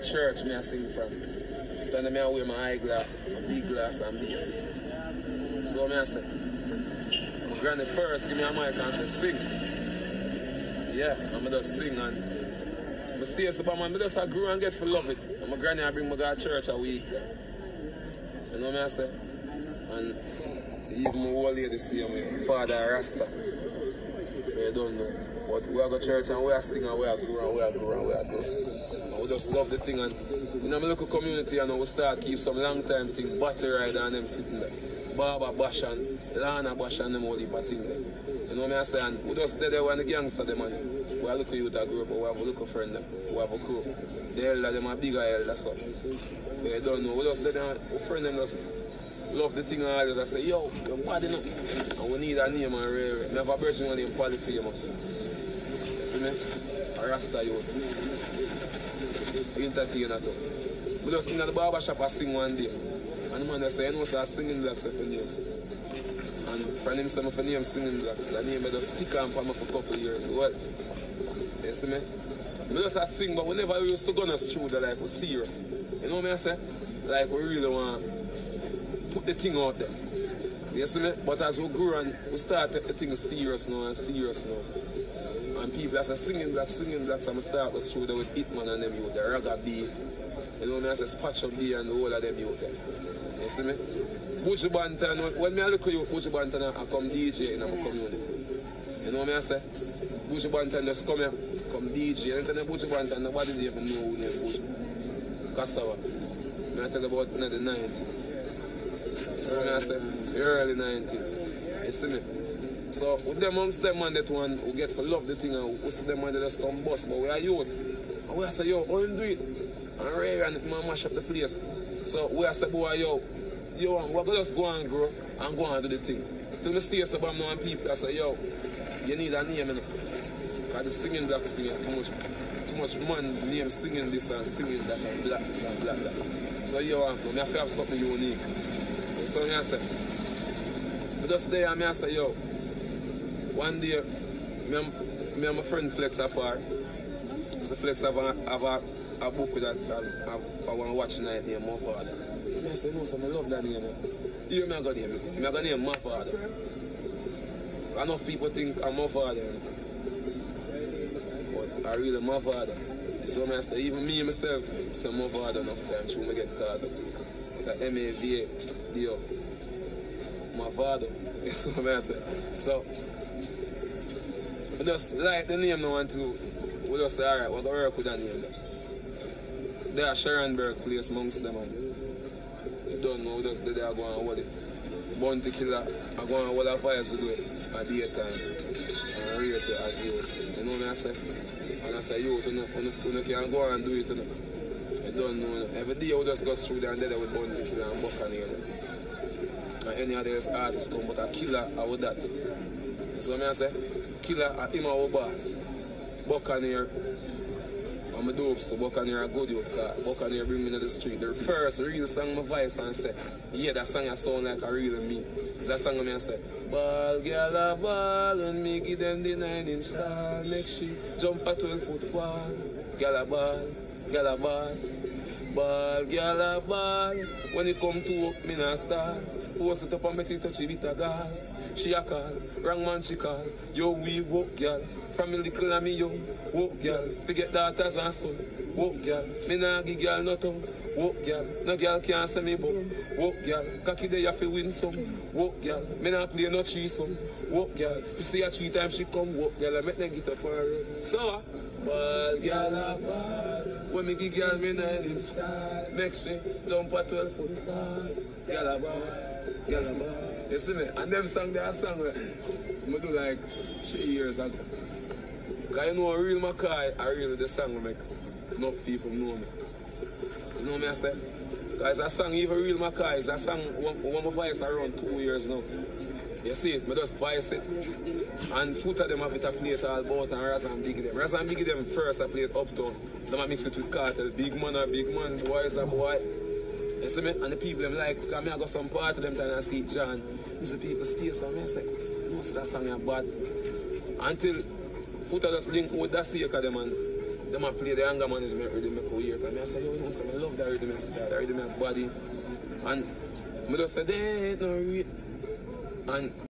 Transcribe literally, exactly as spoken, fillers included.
church me I sing from. Then I wear my eyeglass, my big glass and basic. So me I say, my granny first give me a mic and say sing. Yeah, I'm just sing and I stay so bad man, I just grew and get for love it. And my granny I bring me to church a week. You know what I say? And even my old lady see me, my father a Rasta. So you don't know. But we are go to church and we are sing and we are grow and we are grow and we are grow. And we just love the thing and in my local community and we start keep some long time thing, battery rider and them sitting there. Baba Bash and Lana Bash and them all the thing there. You know what I say? And we just there when the gangster them and we have a local youth group, we have a local friend them, we have a crew. The elder them are bigger elder so. But you don't know, we just let them, we friend them just love the thing and all this. I say, yo, you're bad enough. And we need a name and rare. We have a person who name Polyphamous. You see me? A Rasta youth. Entertainer too. We just in the barber shop I sing one day. And the man they say, you know, so I singing blacks for name. And for him say my name singing blacks. The name I just stick on for me for a couple of years. What? You see me? We just I sing, but we never used to go on a studio like we're serious. You know what I say? Like we really want put the thing out there. You see me? But as we grew and we started the thing serious now and serious now. And people as a singing blacks, singing blacks, and I start the studio with Hitman and them youth, the Raga B. You know what I say? Spatch Up B and the whole of them youth there. You see me? Butch Bantan, when I look at you, Butch Bantan, I come D J in my community. You know what I say? Butch Bantan just come here, come D J. And then Butch Bantan, nobody even know who name Butch. Cassava. I tell about in the nineties. You see what I say? The early nineties. You see me? So with them amongst them man that one who get for love the thing and we see them man that just come bust, but we are youth. And we say, yo, how you do it? And Ray and man mash up the place. So we say, boy, yo, yo, we're gonna just go and grow and go and do the thing. Till me stay so bad now and people I say, yo, you need a name, you know. Because the singing blacks thing too much too much man name singing this and singing that and black this and black that. So yo, I have to have something unique. So I say, but just there I say, yo, one day, me and, me and my friend Flex afar. So Flex have a, have a, a book that I, I, I want to watch tonight named Mavado. I say, no, so I love that name. You me I got name. Me I got name Mavado. Enough people think I'm Mavado. But I really Mavado. So I say, even me myself, say Mavado enough times so I get caught up. The M A V A D O. Mavado. That's what I say. So, we just like the name now and two. We just say, alright, we're going to work with that name. They are Sharonberg place amongst them. And you don't know, we just they are going to hold it. Bounty Killer are going to hold a fire to do it at daytime. And rate it as you. You know what I say? And I say, yo, you, know, you, know, you can go and do it. You, know. You don't know. Every day we just go through there and there with Bounty Killer and Buccaneer. And any of these artists come, but a killer are with that. So I say, Killer are him our boss. Buccaneer, I'm a dopes to Buccaneer a good youth car. Buccaneer bring me to the street. The first real song my voice and say, yeah, that song I sound like a real me. It's that song I say, ball, girl a ball, and me give them the nine inch star. Make she jump a twelve foot ball. Girl a ball, girl a ball. Ball, girl a ball. When it come to up, me not star. Post it up and make it touch it with a girl. She a call, wrong man she call. Yo, we walk, girl. From me little and me young. Walk, girl. Forget daughters and son. Walk, girl. Me nah give girl no tongue. Walk, girl. No girl can't say me bum. Walk, girl. Cocky there you fi win some. Walk, girl. Me nah play no threesome. Walk, girl. You see her three times she come. Walk, girl. I make them get up and run. So, ball, girl, a ball. When me give girl me nine inch. Make she jump a twelve foot ball. Girl a ball. Girl a ball. You see me? And them song they are song I do like three years ago. Because you know a real Mackay, I really the song make enough people know me. You know me I say? Because it's a song, even real Mackay, it's a song one, one of my voice around two years now. You see it, I just voice it. And foot of them have it I play it all about and Raz and Big them. Raz and Big them first I play it uptown. Then I mix it with Cartel. Big man or big man, boy is a boy. You see me? And the people them like, because I go some part of them time and see John. You see people stay so I say, most of that song is bad. Until Foota just link with that sake of them and them a play the anger management rhythm make we hear. And I say, yo, you know, so I love that rhythm and style, that rhythm and body. And I just say, they ain't no real. And